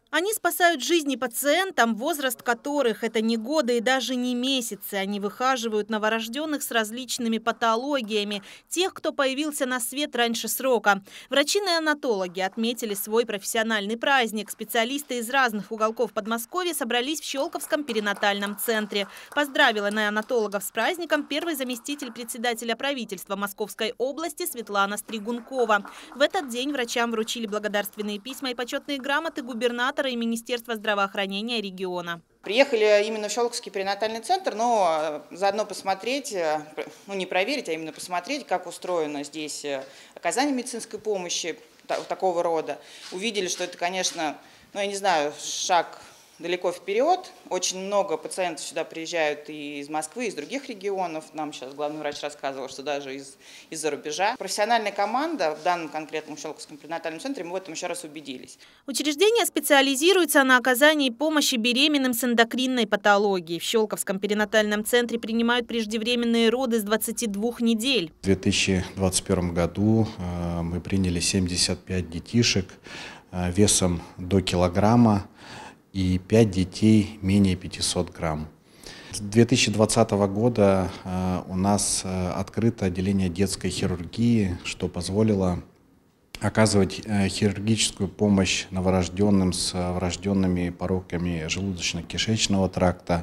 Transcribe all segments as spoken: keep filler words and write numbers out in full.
Они спасают жизни пациентам, возраст которых это не годы и даже не месяцы. Они выхаживают новорожденных с различными патологиями, тех, кто появился на свет раньше срока. Врачи-неонатологи отметили свой профессиональный праздник. Специалисты из разных уголков Подмосковья собрались в Щелковском перинатальном центре. Поздравила неонатологов с праздником первый заместитель председателя правительства Московской области Светлана Стригункова. В этот день врачам вручили благодарственные письма и почетные грамоты губернатора и Министерства здравоохранения региона. Приехали именно в Щелковский перинатальный центр, но заодно посмотреть, ну не проверить, а именно посмотреть, как устроено здесь оказание медицинской помощи такого рода. Увидели, что это, конечно, ну я не знаю, шаг далеко вперед. Очень много пациентов сюда приезжают и из Москвы, и из других регионов. Нам сейчас главный врач рассказывал, что даже из, из-за рубежа. Профессиональная команда в данном конкретном Щелковском перинатальном центре, мы в этом еще раз убедились. Учреждение специализируется на оказании помощи беременным с эндокринной патологией. В Щелковском перинатальном центре принимают преждевременные роды с двадцати двух недель. В две тысячи двадцать первом году мы приняли семьдесят пять детишек весом до килограмма и пять детей менее пятисот грамм. С две тысячи двадцатого года у нас открыто отделение детской хирургии, что позволило оказывать хирургическую помощь новорожденным с врожденными пороками желудочно-кишечного тракта,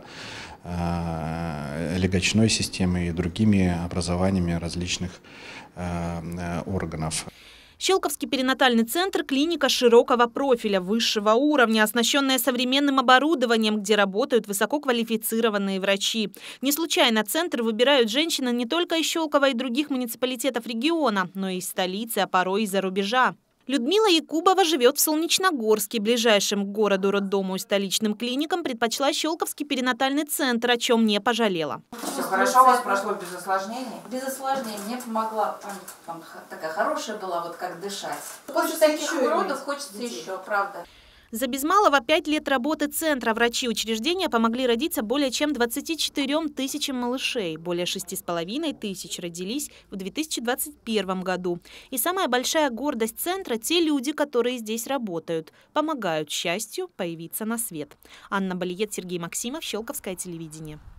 легочной системы и другими образованиями различных органов. Щелковский перинатальный центр – клиника широкого профиля, высшего уровня, оснащенная современным оборудованием, где работают высококвалифицированные врачи. Не случайно центр выбирают женщины не только из Щелкова и других муниципалитетов региона, но и из столицы, а порой и из-за рубежа. Людмила Якубова живет в Солнечногорске. Ближайшим к городу, роддому и столичным клиникам предпочла Щелковский перинатальный центр, о чем не пожалела. Все хорошо у вас прошло без осложнений? Без осложнений. Мне помогла, там, там такая хорошая была, вот как дышать. После Хочется таких еще уродов хочется детей. Еще, правда. За без малого пять лет работы центра врачи учреждения помогли родиться более чем двадцати четырём тысячам малышей. Более шести с половиной тысяч родились в две тысячи двадцать первом году. И самая большая гордость центра – те люди, которые здесь работают, помогают счастью появиться на свет. Анна Балиет, Сергей Максимов, Щелковское телевидение.